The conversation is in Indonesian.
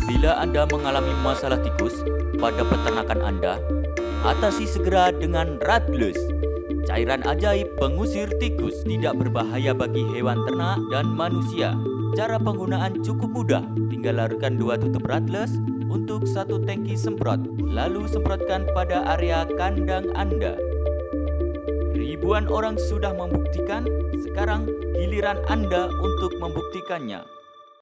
Bila Anda mengalami masalah tikus pada peternakan Anda, atasi segera dengan Radlus. Cairan ajaib pengusir tikus, tidak berbahaya bagi hewan ternak dan manusia. Cara penggunaan cukup mudah, tinggal larutkan 2 tutup Radlus untuk 1 tangki semprot, lalu semprotkan pada area kandang Anda. Ribuan orang sudah membuktikan, sekarang giliran Anda untuk membuktikannya.